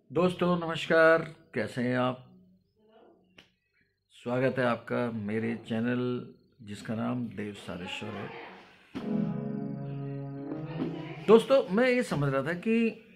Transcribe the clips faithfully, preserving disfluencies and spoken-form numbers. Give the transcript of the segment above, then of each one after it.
दोस्तों नमस्कार, कैसे हैं आप। स्वागत है आपका मेरे चैनल जिसका नाम देव सारेश्वर है। दोस्तों मैं ये समझ रहा था कि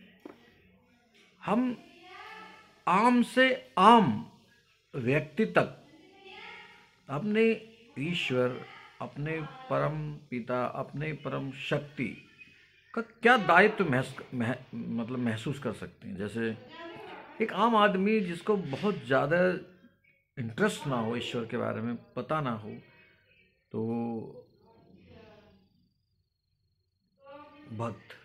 हम आम से आम व्यक्ति तक अपने ईश्वर, अपने परम पिता, अपने परम शक्ति का क्या दायित्व महस मह, मतलब महसूस कर सकते हैं। जैसे एक आम आदमी जिसको बहुत ज़्यादा इंटरेस्ट ना हो, ईश्वर के बारे में पता ना हो, तो भक्त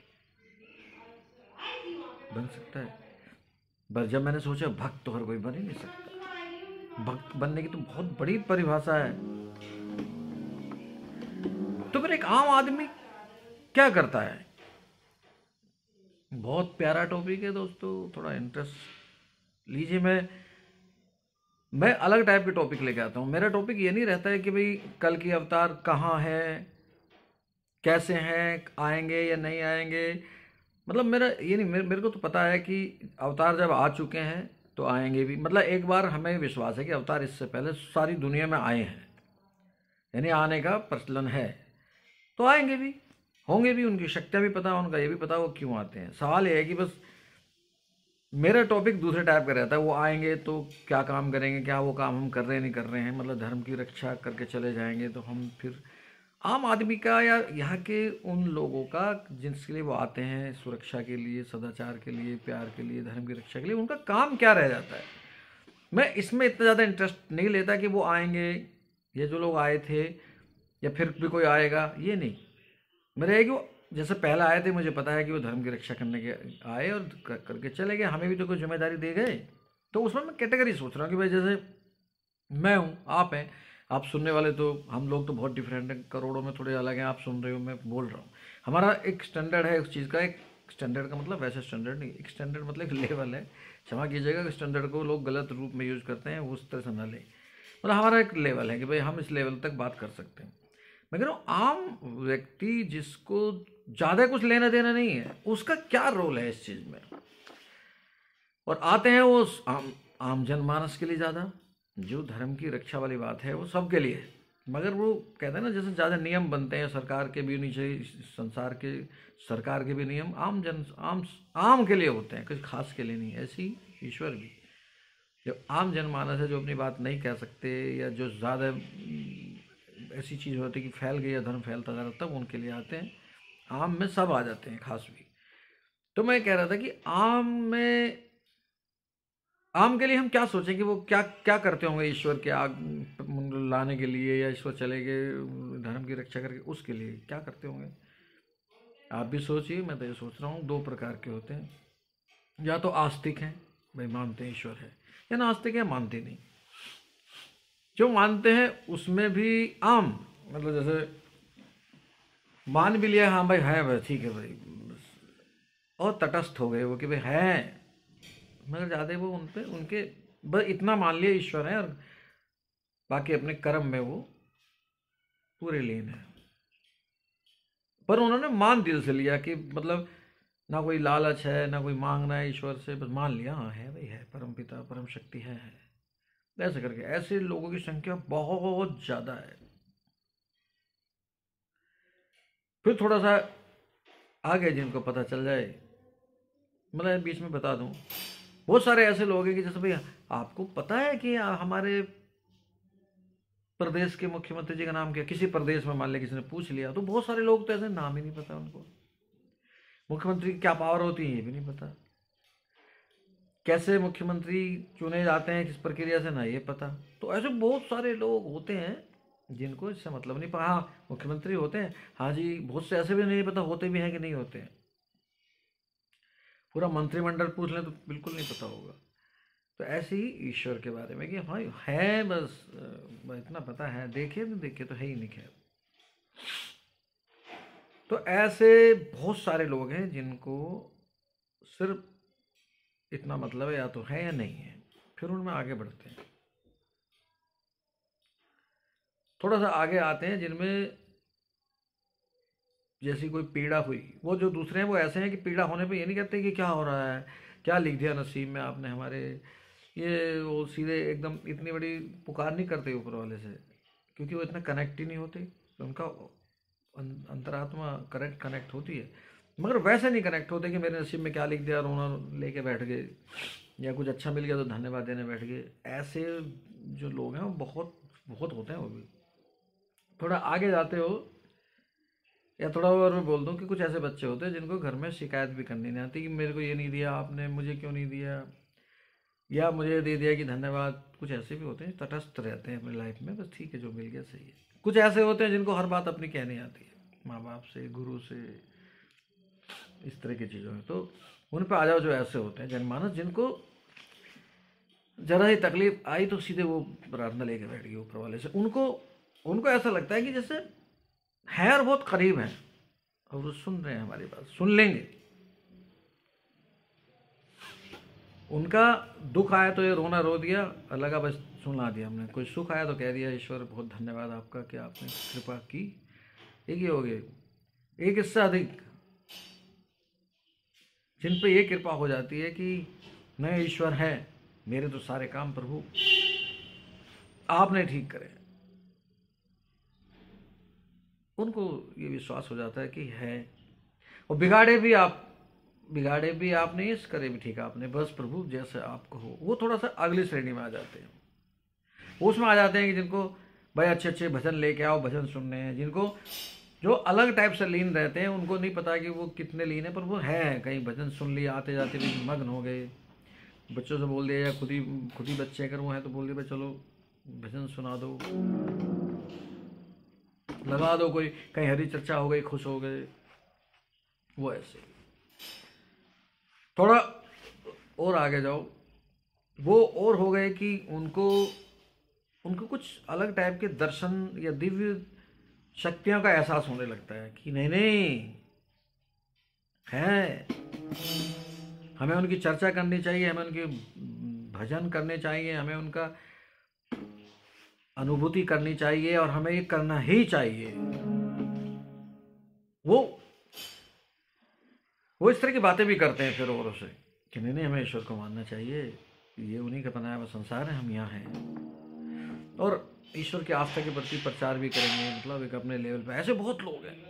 बन सकता है। बस जब मैंने सोचा भक्त तो हर कोई बन ही नहीं सकता। भक्त बनने की तो बहुत बड़ी परिभाषा है। तो फिर एक आम आदमी क्या करता है। बहुत प्यारा टॉपिक है दोस्तों, थोड़ा इंटरेस्ट लीजिए। मैं मैं अलग टाइप के टॉपिक लेके आता हूँ। मेरा टॉपिक ये नहीं रहता है कि भाई कल की अवतार कहाँ है, कैसे हैं, आएंगे या नहीं आएंगे। मतलब मेरा ये नहीं, मेरे, मेरे को तो पता है कि अवतार जब आ चुके हैं तो आएंगे भी। मतलब एक बार हमें विश्वास है कि अवतार इससे पहले सारी दुनिया में आए हैं, यानी आने का प्रचलन है, तो आएंगे भी, होंगे भी। उनकी शक्तियाँ भी पता है, उनका ये भी पता है वो क्यों आते हैं। सवाल ये है कि बस मेरा टॉपिक दूसरे टाइप का रहता है। वो आएंगे तो क्या काम करेंगे, क्या वो काम हम कर रहे हैं नहीं कर रहे हैं, मतलब धर्म की रक्षा करके चले जाएंगे तो हम फिर आम आदमी का या यहाँ के उन लोगों का जिनके लिए वो आते हैं, सुरक्षा के लिए, सदाचार के लिए, प्यार के लिए, धर्म की रक्षा के लिए, उनका काम क्या रह जाता है। मैं इसमें इतना ज़्यादा इंटरेस्ट नहीं लेता कि वो आएंगे, ये जो लोग आए थे या फिर भी कोई आएगा, ये नहीं। मेरा है कि वो जैसे पहले आए थे, मुझे पता है कि वो धर्म की रक्षा करने के आए और कर, करके चले गए, हमें भी तो कोई जिम्मेदारी दे गए। तो उसमें मैं कैटेगरी सोच रहा हूँ कि भाई जैसे मैं हूँ, आप हैं, आप सुनने वाले, तो हम लोग तो बहुत डिफरेंट हैं, करोड़ों में थोड़े अलग हैं। आप सुन रहे हो, मैं बोल रहा हूँ। हमारा एक स्टैंडर्ड है उस चीज़ का। एक स्टैंडर्ड का मतलब वैसे स्टैंडर्ड नहीं, एक स्टैंडर्ड मतलब एक लेवल है। क्षमा कीजिएगा कि स्टैंडर्ड को लोग गलत रूप में यूज़ करते हैं, उस तरह से ना लें। मतलब हमारा एक लेवल है कि भाई हम इस लेवल तक बात कर सकते हैं। मैं कह रहा हूँ आम व्यक्ति जिसको ज़्यादा कुछ लेना देना नहीं है, उसका क्या रोल है इस चीज़ में। और आते हैं वो आम आम जनमानस के लिए ज़्यादा। जो धर्म की रक्षा वाली बात है वो सबके लिए है, मगर वो कहते हैं ना जैसे ज़्यादा नियम बनते हैं, सरकार के भी नीचे, संसार के सरकार के भी नियम आम जन आम आम के लिए होते हैं, किसी खास के लिए नहीं। ऐसी ईश्वर भी जो आम जनमानस है, जो अपनी बात नहीं कह सकते, या जो ज़्यादा ऐसी चीज़ होती है कि फैल गई या धर्म फैलता जा रहा, तब उनके लिए आते हैं। आम में सब आ जाते हैं, खास भी। तो मैं कह रहा था कि आम में आम के लिए हम क्या सोचें कि वो क्या क्या करते होंगे ईश्वर के आग लाने के लिए, या ईश्वर चले गए धर्म की रक्षा करके, उसके लिए क्या करते होंगे। आप भी सोचिए, मैं तो ये सोच रहा हूँ। दो प्रकार के होते हैं, या तो आस्तिक हैं, भाई मानते हैं ईश्वर है, या नास्तिक है, मानते नहीं। जो मानते हैं उसमें भी आम, मतलब जैसे मान भी लिया, हाँ भाई है, भाई ठीक है भाई, और तटस्थ हो गए वो कि भाई है, मगर ज़्यादा वो उन पे उनके बस इतना मान लिया ईश्वर है, और बाकी अपने कर्म में वो पूरे लीन है। पर उन्होंने मान दिल से लिया कि मतलब ना कोई लालच है, ना कोई मांगना है ईश्वर से, बस मान लिया, हाँ है भाई, है परम पिता, परम शक्ति है, है। ऐसे करके ऐसे लोगों की संख्या बहुत ज़्यादा है। फिर थोड़ा सा आगे जिनको पता चल जाए, मतलब बीच में बता दूं, बहुत सारे ऐसे लोग हैं कि जैसे भाई आपको पता है कि हमारे प्रदेश के मुख्यमंत्री जी का नाम क्या, किसी प्रदेश में मान लिया किसी ने पूछ लिया, तो बहुत सारे लोग तो ऐसे नाम ही नहीं पता उनको। मुख्यमंत्री की क्या पावर होती है ये भी नहीं पता, कैसे मुख्यमंत्री चुने जाते हैं, किस प्रक्रिया से, ना ये पता। तो ऐसे बहुत सारे लोग होते हैं जिनको इससे मतलब नहीं पता। हाँ मुख्यमंत्री होते हैं, हाँ जी, बहुत से ऐसे भी नहीं पता होते भी हैं कि नहीं होते हैं। पूरा मंत्रिमंडल पूछ लें तो बिल्कुल नहीं पता होगा। तो ऐसे ही ईश्वर के बारे में कि हाँ है, बस इतना पता है, देखे नहीं देखे तो है ही नहीं। खैर, तो ऐसे बहुत सारे लोग हैं जिनको सिर्फ इतना मतलब है, या तो है या नहीं है। फिर उनमें आगे बढ़ते हैं, थोड़ा सा आगे आते हैं, जिनमें जैसी कोई पीड़ा हुई, वो जो दूसरे हैं वो ऐसे हैं कि पीड़ा होने पे ये नहीं कहते कि क्या हो रहा है, क्या लिख दिया नसीब में आपने हमारे। ये वो सीधे एकदम इतनी बड़ी पुकार नहीं करते ऊपर वाले से, क्योंकि वो इतना कनेक्ट ही नहीं होते। तो उनका अं- अंतरात्मा करेक्ट कनेक्ट होती है, मगर वैसे नहीं कनेक्ट होते कि मेरे नसीब में क्या लिख दिया, रोना लेके बैठ गए, या कुछ अच्छा मिल गया तो धन्यवाद देने बैठ गए। ऐसे जो लोग हैं वो बहुत बहुत होते हैं। वो भी थोड़ा आगे जाते हो या थोड़ा और मैं बोल दूं कि कुछ ऐसे बच्चे होते हैं जिनको घर में शिकायत भी करनी नहीं आती कि मेरे को ये नहीं दिया आपने, मुझे क्यों नहीं दिया, या मुझे दे दिया कि धन्यवाद। कुछ ऐसे भी होते हैं तटस्थ रहते हैं अपनी लाइफ में, बस ठीक है जो मिल गया सही है। कुछ ऐसे होते हैं जिनको हर बात अपनी कहनी आती है, माँ बाप से, गुरु से, इस तरह की चीज़ों में। तो उन पर आ जाओ जो ऐसे होते हैं जनमानस, जिनको जरा ही तकलीफ आई तो सीधे वो प्रार्थना लेके बैठ गए ऊपर वाले से। उनको उनको ऐसा लगता है कि जैसे है और बहुत करीब है और वो सुन रहे हैं हमारी बात, सुन लेंगे। उनका दुख आया तो ये रोना रो दिया, लगा बस सुना दिया हमने। कोई सुख आया तो कह दिया ईश्वर बहुत धन्यवाद आपका कि आपने कृपा की। एक ही हो गए, एक इससे अधिक जिन पे ये कृपा हो जाती है कि नहीं ईश्वर है, मेरे तो सारे काम प्रभु आपने ठीक करे, उनको ये विश्वास हो जाता है कि है। और बिगाड़े भी आप बिगाड़े भी आपने, इस करे भी ठीक आपने, बस प्रभु जैसे आप कहो। वो थोड़ा सा अगली श्रेणी में आ जाते हैं। उसमें आ जाते हैं कि जिनको भाई अच्छे अच्छे भजन लेके आओ, भजन सुनने हैं। जिनको जो अलग टाइप से लीन रहते हैं उनको नहीं पता कि वो कितने लीन है, पर वो है कहीं भजन सुन लिया, आते जाते भी मग्न हो गए। बच्चों से बोल दिया, या खुद ही खुद ही बच्चे अगर वो हैं तो बोल दिया भाई चलो भजन सुना दो, लगा दो, कोई कहीं हरी चर्चा हो गई, खुश हो गए। वो ऐसे थोड़ा और आगे जाओ, वो और हो गए कि उनको उनको कुछ अलग टाइप के दर्शन या दिव्य शक्तियों का एहसास होने लगता है कि नहीं नहीं है, हमें उनकी चर्चा करनी चाहिए, हमें उनके भजन करने चाहिए, हमें उनका अनुभूति करनी चाहिए और हमें ये करना ही चाहिए। वो वो इस तरह की बातें भी करते हैं फिर औरों से कि नहीं नहीं हमें ईश्वर को मानना चाहिए, ये उन्हीं का बनाया हुआ संसार है, हम यहाँ हैं। और ईश्वर की आस्था के प्रति प्रचार भी करेंगे, मतलब एक अपने लेवल पे। ऐसे बहुत लोग हैं।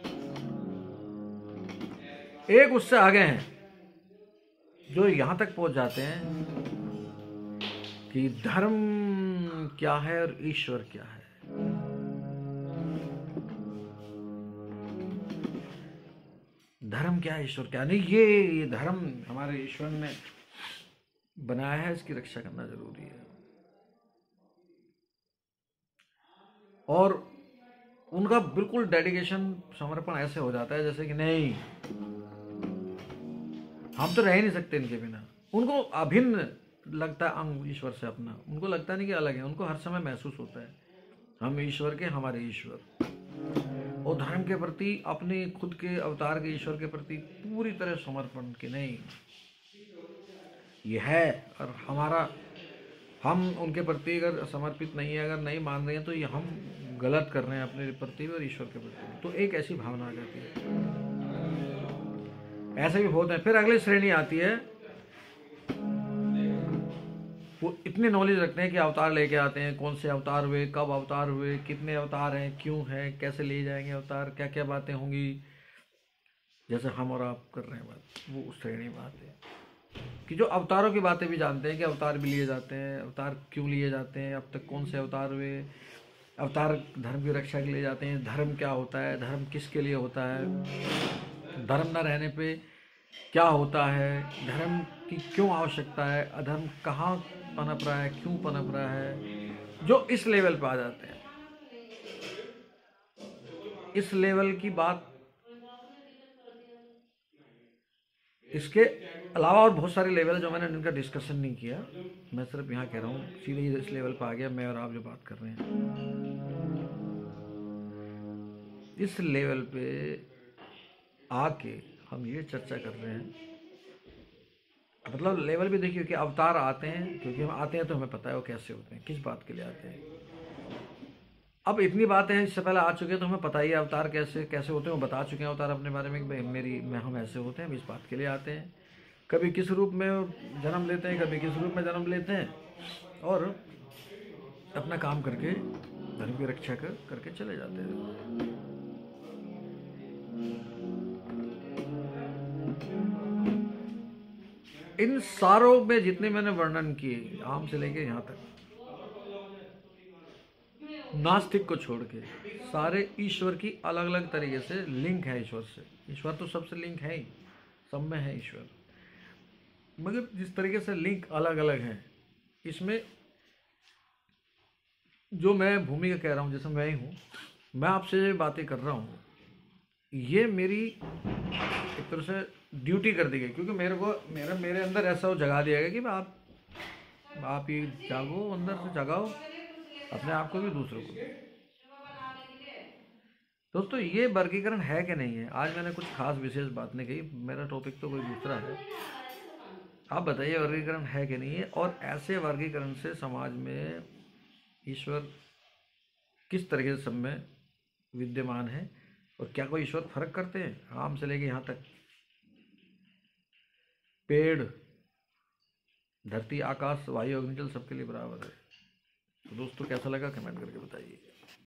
एक उससे आगे हैं जो यहाँ तक पहुँच जाते हैं कि धर्म क्या है और ईश्वर क्या है। धर्म क्या है, ईश्वर क्या नहीं, ये ये धर्म हमारे ईश्वर ने बनाया है, इसकी रक्षा करना जरूरी है। और उनका बिल्कुल डेडिकेशन, समर्पण ऐसे हो जाता है जैसे कि नहीं हम तो रह ही नहीं सकते इनके बिना। उनको अभिन्न लगता है अंग ईश्वर से अपना, उनको लगता नहीं कि अलग है। उनको हर समय महसूस होता है हम ईश्वर के, हमारे ईश्वर। और धर्म के प्रति, अपने खुद के अवतार के ईश्वर के प्रति पूरी तरह समर्पण के नहीं ये है, और हमारा हम उनके प्रति अगर समर्पित नहीं है, अगर नहीं मान रहे हैं तो ये हम गलत कर रहे हैं अपने प्रति और ईश्वर के प्रति। तो एक ऐसी भावना आ जाती है। ऐसे भी बहुत है। फिर अगली श्रेणी आती है, वो इतनी नॉलेज रखते हैं कि अवतार लेके आते हैं, कौन से अवतार हुए, कब अवतार हुए, कितने अवतार हैं, क्यों हैं, कैसे ले जाएंगे अवतार, क्या क्या बातें होंगी, जैसे हम और आप कर रहे हैं बात। वो उस श्रेणी में आते हैं कि जो अवतारों की बातें भी जानते हैं कि अवतार भी लिए जाते हैं, अवतार क्यों लिए जाते हैं, अब तक कौन से अवतार हुए, अवतार धर्म की रक्षा के लिए जाते हैं, धर्म क्या होता है, धर्म किसके लिए होता है, धर्म न रहने पे क्या होता है, धर्म की क्यों आवश्यकता है, अधर्म कहाँ पनप रहा है, क्यों पनप रहा है। जो इस लेवल पे आ जाते हैं, इस लेवल की बात, इसके अलावा और बहुत सारे लेवल जो मैंने इनका डिस्कशन नहीं किया, मैं सिर्फ यहाँ कह रहा हूँ सीधे इस लेवल पर आ गया मैं और आप जो बात कर रहे हैं। इस लेवल पे आके हम ये चर्चा कर रहे हैं, मतलब लेवल भी देखिए कि अवतार आते हैं, क्योंकि हम आते हैं तो हमें पता है वो कैसे होते हैं, किस बात के लिए आते हैं। अब इतनी बातें हैं, इससे पहले आ चुके हैं तो हमें पता ही है अवतार कैसे कैसे होते हैं, वो बता चुके हैं अवतार अपने बारे में कि भाई मेरी मैं हम ऐसे होते हैं, हम इस बात के लिए आते हैं। कभी किस रूप में जन्म लेते हैं, कभी किस रूप में जन्म लेते हैं, और अपना काम करके धर्म की रक्षा कर करके चले जाते हैं। इन सारों में जितने मैंने वर्णन किए, आम से लेके यहाँ तक, नास्तिक को छोड़ के, सारे ईश्वर की अलग अलग तरीके से लिंक है ईश्वर से। ईश्वर तो सबसे लिंक है ही, सब में है ईश्वर, मगर जिस तरीके से लिंक अलग अलग हैं, इसमें जो मैं भूमिका कह रहा हूँ, जैसे मैं ही हूँ, मैं आपसे बातें कर रहा हूँ, ये मेरी एक तरह से ड्यूटी कर दी गई, क्योंकि मेरे को मेरे मेरे अंदर ऐसा वो जगा दिया गया कि मैं आप आप ये जागो, अंदर से जगाओ अपने आप को भी, दूसरों को भी। दोस्तों, ये वर्गीकरण है कि नहीं है? आज मैंने कुछ खास विशेष बात नहीं कही, मेरा टॉपिक तो कोई दूसरा है। आप बताइए वर्गीकरण है कि नहीं है, और ऐसे वर्गीकरण से समाज में ईश्वर किस तरीके से सब में विद्यमान है, और क्या कोई ईश्वर फर्क करते हैं? आम से लेके यहाँ तक, पेड़, धरती, आकाश, वायु, अग्नि, जल सबके लिए बराबर है। तो दोस्तों, कैसा लगा कमेंट करके बताइए।